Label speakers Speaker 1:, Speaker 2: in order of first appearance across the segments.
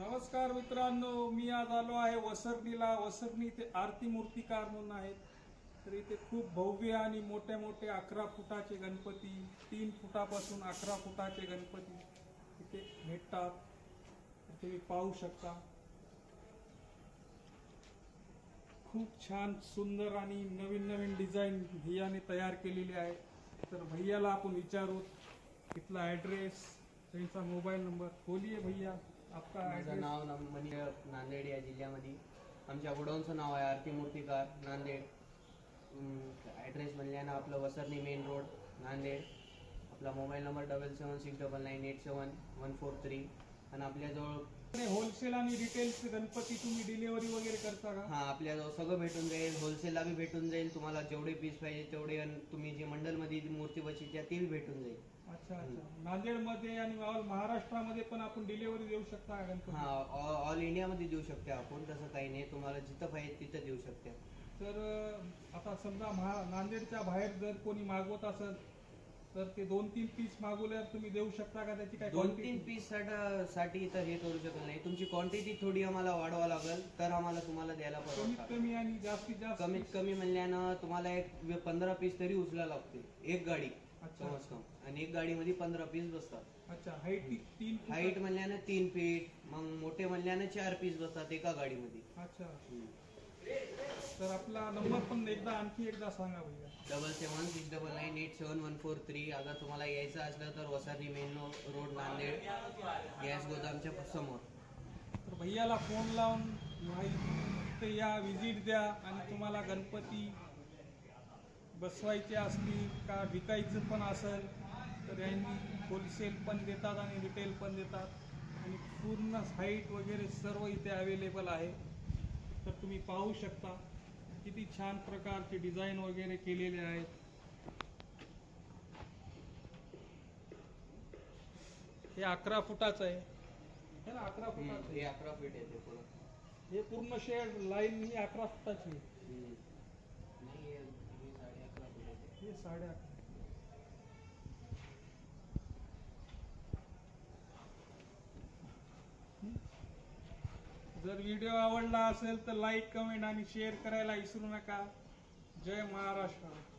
Speaker 1: नमस्कार मित्रांनो, मी आज आलो आहे वसरणीला. वसरणी इथे आरती मूर्तिकार म्हणून आहेत. तर इथे खूप भव्य आणि मोठे मोठे 11 फुटाचे गणपती, 3 फुटापासून 11 फुटाचे गणपती इथे भेटतात. इथे तुम्ही पाहू शकता. खूप छान सुंदर आणि नवीन नवीन डिझाईन भैयाने तयार केलेली आहे. तर भैयाला आपण विचारू इथला ॲड्रेस, त्यांचा मोबाईल नंबर. बोलिए भैया, आपका
Speaker 2: माझं नाव नांदेड या जिल्ह्यामध्ये. आमच्या गोडाऊनचं नाव आहे आरती मूर्तिकार नांदेड. ॲड्रेस म्हणल्यानं आपलं वसरणी मेन रोड नांदेड. आपला मोबाईल नंबर 7769987143. आणि आपल्याजवळ
Speaker 1: होलसेल आणि रिटेलचे गणपती तुम्ही डिलिव्हरी वगैरे करता का?
Speaker 2: हां, आपल्याजवळ सगळं भेटून जाईल. होलसेलला बी भेटून जाईल. तुम्हाला जेवढे पीस पाहिजे तेवढे, आणि तुम्ही जे मंडलमध्ये मूर्ती बसवायची ते बी भेटून जाईल.
Speaker 1: अच्छा अच्छा. नांदेडमध्ये आणि ऑल महाराष्ट्रामध्ये पण आपण डिलिव्हरी देऊ शकता का गणपती?
Speaker 2: हां, ऑल इंडियामध्ये देऊ शकते आपण. तसं काही नाही, तुम्हाला जिथं पाहिजे तिथं देऊ शकते.
Speaker 1: तर आता समजा नांदेडच्या बाहेर जर कोणी मागवत असेल तर ते 2-3 पीस मागवल्यावर तुम्ही देऊ शकता का? त्याची काय
Speaker 2: 2-3 पीस साठी तर हे करू शकत नाही. तुमची क्वांटिटी थोडी आम्हाला वाढवा लागेल तर आम्हाला तुम्हाला द्यायला
Speaker 1: कमीत
Speaker 2: परवडेल.
Speaker 1: कमी आणि जास्तीत जास्त
Speaker 2: कमीत कमी म्हणल्यानं तुम्हाला एक 15 पीस तरी उचला लागते एक गाडी.
Speaker 1: अच्छा.
Speaker 2: कमीत कमी. आणि एक गाडीमध्ये 15 पीस बसतात.
Speaker 1: अच्छा. हाईट 3
Speaker 2: हाईट म्हणल्यानं 3 फीट, मग मोठे म्हणल्यानं 4 पीस बसतात एका गाडीमध्ये.
Speaker 1: अच्छा. तर आपला नंबर पण आणखी एकदा सांगा भैया.
Speaker 2: 7769987143. अगर तुम्हाला यायचं असलं तर Vasarni main road Nanded gas गोदामच्या समोर.
Speaker 1: तर भैयाला फोन लावून माहिती या, विजिट द्या. आणि तुम्हाला गणपती बसवायचे असतील का विकायचं पण असेल तर यांनी होलसेल पण देतात आणि रिटेल पण देतात. आणि पूर्ण हाईट वगैरे सर्व इथे अवेलेबल आहे. तर तुम्ही पाहू शकता किती छान प्रकारचे डिझाईन वगैरे केलेले आहेत. हे 11 फुटाचं आहे. हे ना 11 फुटाचं.
Speaker 2: हे 11 फीट येते पुढं.
Speaker 1: हे पूर्ण शेड लाईन ही 11 फुटाची आहे.
Speaker 2: नाही, हे 11.5 फीट येते.
Speaker 1: हे 11.5. जर व्हिडिओ आवडला असेल तर लाईक, कमेंट आणि शेअर करायला विसरू नका. जय महाराष्ट्र.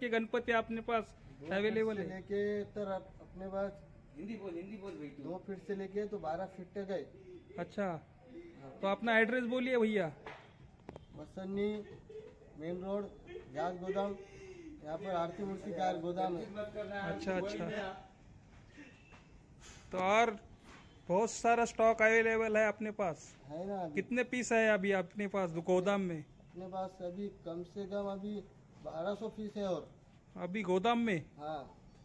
Speaker 1: के गणपति अपने पास
Speaker 3: 2
Speaker 1: अवेलेबल
Speaker 3: फीट से
Speaker 1: है?
Speaker 3: लेके तर अपने पास
Speaker 2: हिंदी बोल भाई
Speaker 3: 2 फीट से लेके तो 12 फीट तक है।
Speaker 1: अच्छा, तो अपना एड्रेस बोलिए भैया।
Speaker 3: वसन्नी मेन रोड जाग गोदाम, यहाँ पर आरती मूर्ति कार गोदाम है।
Speaker 1: अच्छा अच्छा, तो और बहुत सारा स्टॉक अवेलेबल है अपने पास।
Speaker 3: है ना अभी
Speaker 1: कितने पीस है अभी अपने पास गोदाम में?
Speaker 3: अपने पास अभी कम से कम अभी 1200 पीस है। और
Speaker 1: अभी गोदाम में?
Speaker 3: हाँ,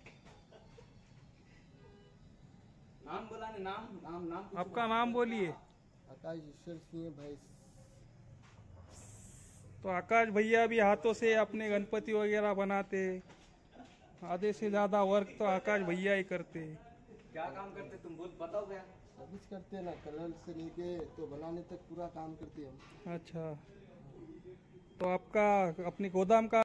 Speaker 2: नाम बोला ने नाम
Speaker 1: आपका नाम बोलिए।
Speaker 3: आकाश ईश्वर सिंह भाई।
Speaker 1: तो आकाश भैया भी हाथों से अपने गणपति वगैरह बनाते, आधे से ज्यादा वर्क तो आकाश भैया ही करते।
Speaker 2: क्या काम करते तुम बताओ क्या?
Speaker 3: सर्विस करते हैं ना, कलर से लेके तो बनाने तक पूरा काम करते हैं हम।
Speaker 1: अच्छा, तो आपका अपने गोदाम का